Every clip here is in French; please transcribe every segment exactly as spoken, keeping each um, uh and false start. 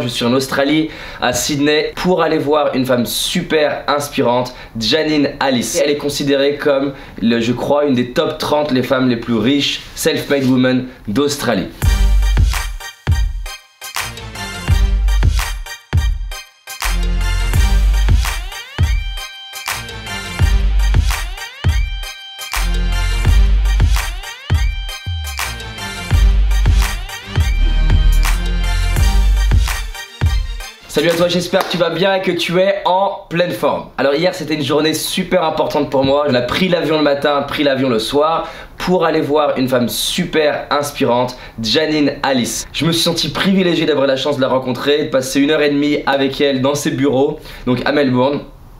Je suis en Australie, à Sydney, pour aller voir une femme super inspirante, Janine Allis. Elle est considérée comme, le, je crois, une des top trente les femmes les plus riches, self-made women d'Australie. Salut à toi, j'espère que tu vas bien et que tu es en pleine forme. Alors hier c'était une journée super importante pour moi. On a pris l'avion le matin, pris l'avion le soir pour aller voir une femme super inspirante, Janine Allis. Je me suis senti privilégié d'avoir la chance de la rencontrer, de passer une heure et demie avec elle dans ses bureaux, donc à Melbourne.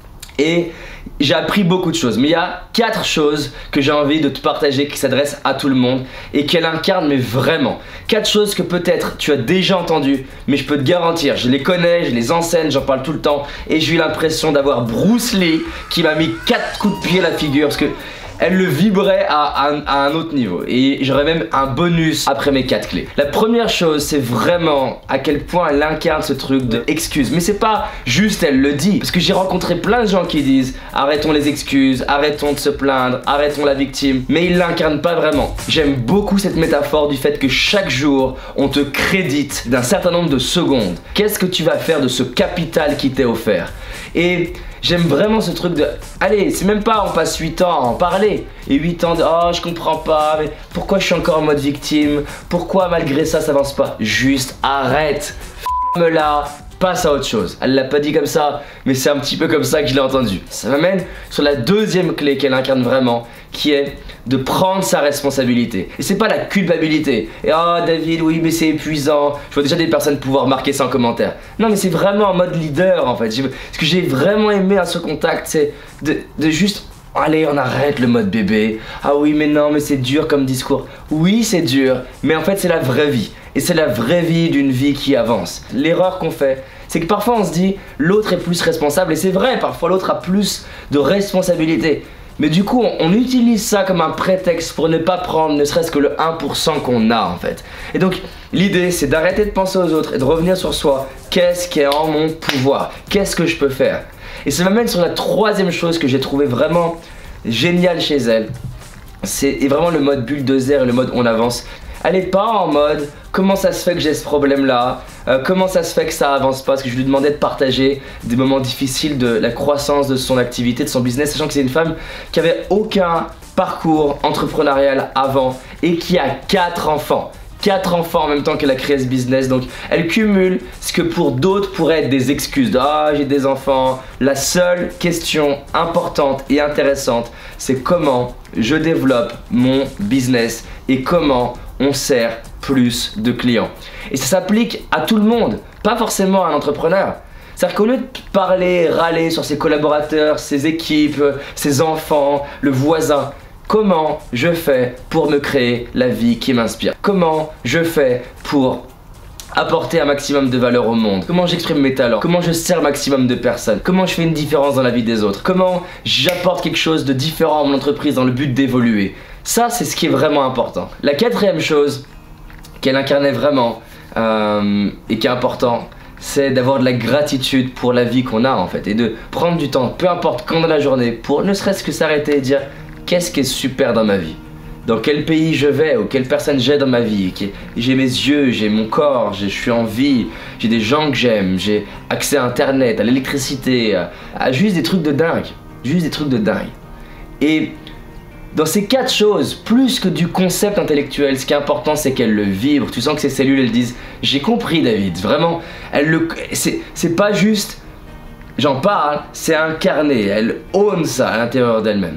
Et j'ai appris beaucoup de choses, mais il y a quatre choses que j'ai envie de te partager qui s'adressent à tout le monde et qu'elle incarne, mais vraiment. Quatre choses que peut-être tu as déjà entendues, mais je peux te garantir, je les connais, je les enseigne, j'en parle tout le temps et j'ai eu l'impression d'avoir Bruce Lee qui m'a mis quatre coups de pied à la figure parce que elle le vibrait à, à, à un autre niveau et j'aurais même un bonus après mes quatre clés. La première chose, c'est vraiment à quel point elle incarne ce truc de excuses. Mais c'est pas juste elle le dit, parce que j'ai rencontré plein de gens qui disent arrêtons les excuses, arrêtons de se plaindre, arrêtons la victime, mais ils l'incarnent pas vraiment. J'aime beaucoup cette métaphore du fait que chaque jour on te crédite d'un certain nombre de secondes. Qu'est-ce que tu vas faire de ce capital qui t'est offert? Et j'aime vraiment ce truc de, allez, c'est même pas on passe huit ans à en parler et huit ans de, oh je comprends pas, mais pourquoi je suis encore en mode victime, pourquoi malgré ça ça avance pas? Juste arrête, f***me-la, passe à autre chose. Elle l'a pas dit comme ça, mais c'est un petit peu comme ça que je l'ai entendu. Ça m'amène sur la deuxième clé qu'elle incarne vraiment, qui est de prendre sa responsabilité. Et c'est pas la culpabilité. Et oh David, oui mais c'est épuisant. Je vois déjà des personnes pouvoir marquer ça en commentaire. Non mais c'est vraiment en mode leader en fait. Ce que j'ai vraiment aimé à ce contact, c'est de, de juste, allez on arrête le mode bébé. Ah oui mais non mais c'est dur comme discours. Oui c'est dur, mais en fait c'est la vraie vie. Et c'est la vraie vie d'une vie qui avance. L'erreur qu'on fait, c'est que parfois on se dit l'autre est plus responsable. Et c'est vrai, parfois l'autre a plus de responsabilité. Mais du coup, on, on utilise ça comme un prétexte pour ne pas prendre ne serait-ce que le un pour cent qu'on a en fait. Et donc, l'idée, c'est d'arrêter de penser aux autres et de revenir sur soi. Qu'est-ce qui est en mon pouvoir? Qu'est-ce que je peux faire? Et ça m'amène sur la troisième chose que j'ai trouvé vraiment géniale chez elle. C'est vraiment le mode bulldozer et le mode on avance. Elle est pas en mode comment ça se fait que j'ai ce problème là, euh, comment ça se fait que ça avance pas, parce que je lui demandais de partager des moments difficiles de la croissance de son activité, de son business, sachant que c'est une femme qui avait aucun parcours entrepreneurial avant et qui a quatre enfants. quatre enfants en même temps qu'elle a créé ce business, donc elle cumule ce que pour d'autres pourrait être des excuses de ah j'ai des enfants. La seule question importante et intéressante, c'est comment je développe mon business et comment on sert plus de clients. Et ça s'applique à tout le monde, pas forcément à un entrepreneur. C'est-à-dire qu'au lieu de parler, râler sur ses collaborateurs, ses équipes, ses enfants, le voisin, comment je fais pour me créer la vie qui m'inspire? Comment je fais pour apporter un maximum de valeur au monde? Comment j'exprime mes talents? Comment je sers un maximum de personnes? Comment je fais une différence dans la vie des autres? Comment j'apporte quelque chose de différent à mon entreprise dans le but d'évoluer? Ça, c'est ce qui est vraiment important. La quatrième chose qu'elle incarnait vraiment euh, et qui est important, c'est d'avoir de la gratitude pour la vie qu'on a en fait et de prendre du temps, peu importe quand dans la journée, pour ne serait-ce que s'arrêter et dire qu'est-ce qui est super dans ma vie? Dans quel pays je vais ou quelle personne j'ai dans ma vie? J'ai mes yeux, j'ai mon corps, je suis en vie, j'ai des gens que j'aime, j'ai accès à internet, à l'électricité, à, à juste des trucs de dingue, juste des trucs de dingue. Et dans ces quatre choses, plus que du concept intellectuel, ce qui est important c'est qu'elle le vibre. Tu sens que ses cellules elles disent j'ai compris David, vraiment, elle le, c'est pas juste j'en parle, c'est incarné, elle own ça à l'intérieur d'elle-même.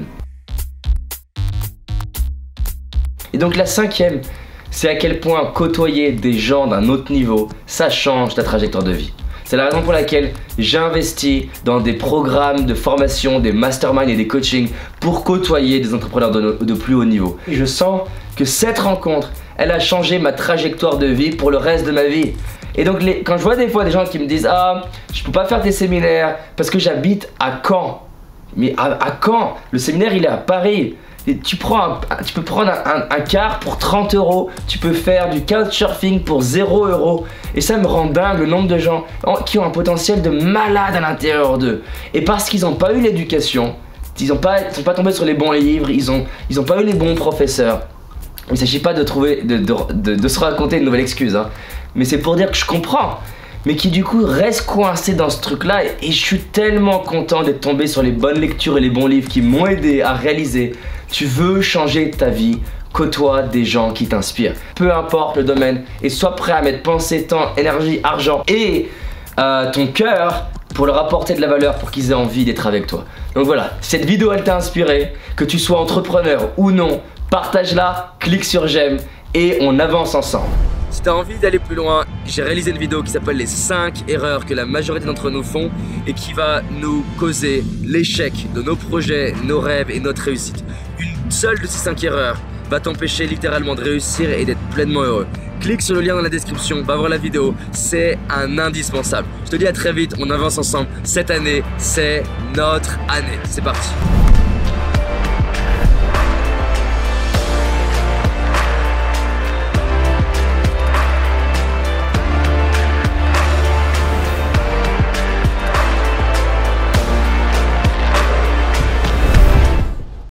Et donc la cinquième, c'est à quel point côtoyer des gens d'un autre niveau, ça change ta trajectoire de vie. C'est la raison pour laquelle j'investis dans des programmes de formation, des masterminds et des coachings pour côtoyer des entrepreneurs de, de plus haut niveau. Et je sens que cette rencontre, elle a changé ma trajectoire de vie pour le reste de ma vie. Et donc les, quand je vois des fois des gens qui me disent « Ah, je peux pas faire tes séminaires parce que j'habite à Caen ». Mais à, à Caen, le séminaire il est à Paris. Et tu, prends un, tu peux prendre un, un, un car pour trente euros, tu peux faire du couchsurfing pour zéro euros. Et ça me rend dingue le nombre de gens qui ont un potentiel de malade à l'intérieur d'eux. Et parce qu'ils n'ont pas eu l'éducation, ils n'ont pas, sont pas tombés sur les bons livres, ils n'ont ils ont pas eu les bons professeurs. Il ne s'agit pas de trouver, de, de, de, de se raconter une nouvelle excuse, hein. Mais c'est pour dire que je comprends. Mais qui du coup reste coincé dans ce truc là, et, et je suis tellement content d'être tombé sur les bonnes lectures et les bons livres qui m'ont aidé à réaliser. Tu veux changer ta vie, côtoie des gens qui t'inspirent, peu importe le domaine, et sois prêt à mettre pensée, temps, énergie, argent et euh, ton cœur pour leur apporter de la valeur, pour qu'ils aient envie d'être avec toi. Donc voilà, cette vidéo elle t'a inspiré, que tu sois entrepreneur ou non, partage-la, clique sur j'aime et on avance ensemble. Si tu as envie d'aller plus loin, j'ai réalisé une vidéo qui s'appelle les cinq erreurs que la majorité d'entre nous font et qui va nous causer l'échec de nos projets, nos rêves et notre réussite. Une seule de ces cinq erreurs va t'empêcher littéralement de réussir et d'être pleinement heureux. Clique sur le lien dans la description, va voir la vidéo, c'est un indispensable. Je te dis à très vite, on avance ensemble. Cette année, c'est notre année. C'est parti.